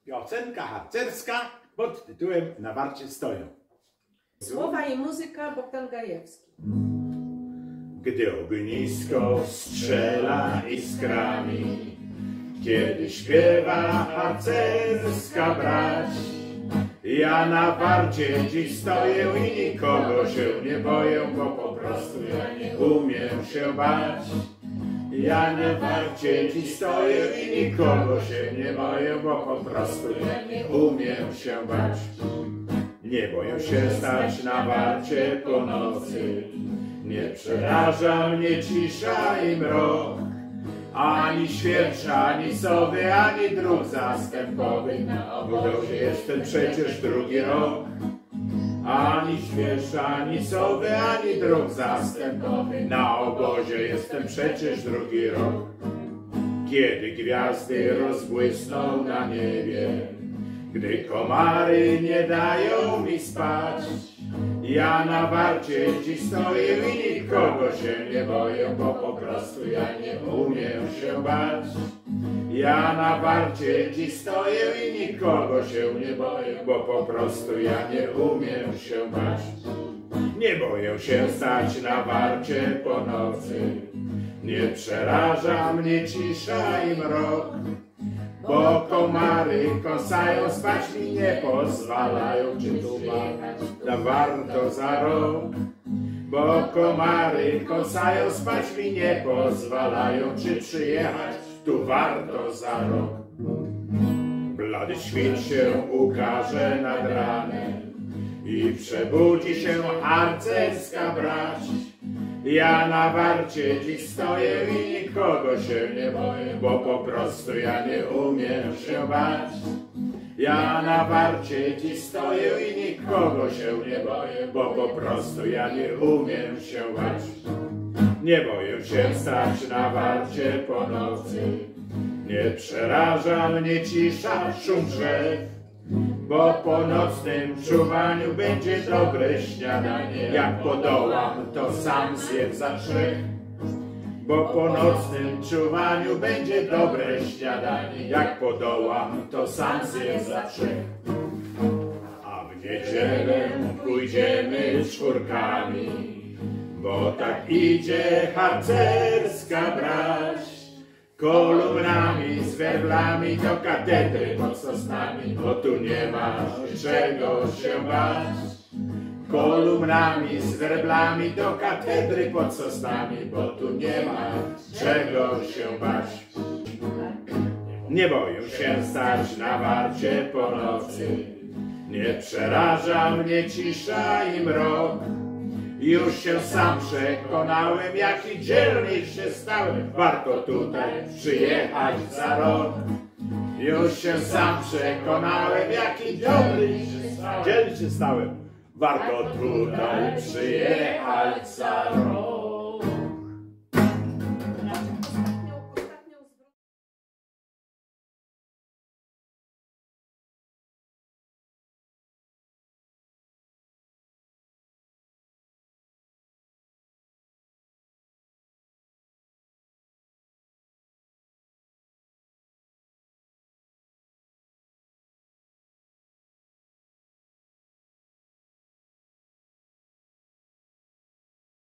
Piosenka harcerska pod tytułem Na warcie stoją. Słowa i muzyka Bogdan Gajewski. Gdy ognisko strzela iskrami, kiedy śpiewa harcerska brać, ja na warcie dziś stoję i nikogo się nie boję, bo po prostu ja nie umiem się bać. Ja na warcie dziś stoję i nikogo się nie boję, bo po prostu ja nie umiem się bać. Nie boję się stać na warcie po nocy, nie przeraża mnie cisza i mrok. Ani świercza, ani sowy, ani dróg zastępowy, na obozie jestem przecież drugi rok. Ani świercza, ani sowy, ani dróg zastępowy, na obozie jestem przecież drugi rok. Kiedy gwiazdy rozbłysną na niebie, gdy komary nie dają mi spać, ja na warcie dziś stoję i nikogo się nie boję, bo po prostu ja nie umiem się bać. Ja na warcie dziś stoję i nikogo się nie boję, bo po prostu ja nie umiem się bać. Nie boję się stać na warcie po nocy, nie przeraża mnie cisza i mrok, bo komary kąsają, spać mi nie pozwalają, czy tu warto za rok. Bo komary kąsają, spać mi nie pozwalają, czy przyjechać tu warto za rok. Blady świt się ukaże nad ranem i przebudzi się harcerska brać. Ja na warcie dziś stoję i nikogo się nie boję, bo po prostu ja nie umiem się bać. Ja na warcie dziś stoję i nikogo się nie boję, bo po prostu ja nie umiem się bać. Nie boję się stać na warcie po nocy, nie przeraża mnie cisza, szum drzew, bo po nocnym czuwaniu będzie dobre śniadanie. Jak podołam, to sam zjem za trzech. Bo po nocnym czuwaniu będzie dobre śniadanie. Jak podołam, to sam zjem za trzech. A w niedzielę pójdziemy czwórkami, bo tak idzie harcerska brać. Kolumnami z werblami do katedry pod sosnami, bo tu nie ma czego się bać. Kolumnami z werblami do katedry pod sosnami, bo tu nie ma czego się bać. Nie boję się stać na warcie po nocy, nie przeraża mnie cisza i mrok. Już się sam przekonałem, jaki dzielny się stałem, warto tutaj przyjechać za rok. Już się sam przekonałem, jaki dzielny się stałem, warto tutaj przyjechać za rok.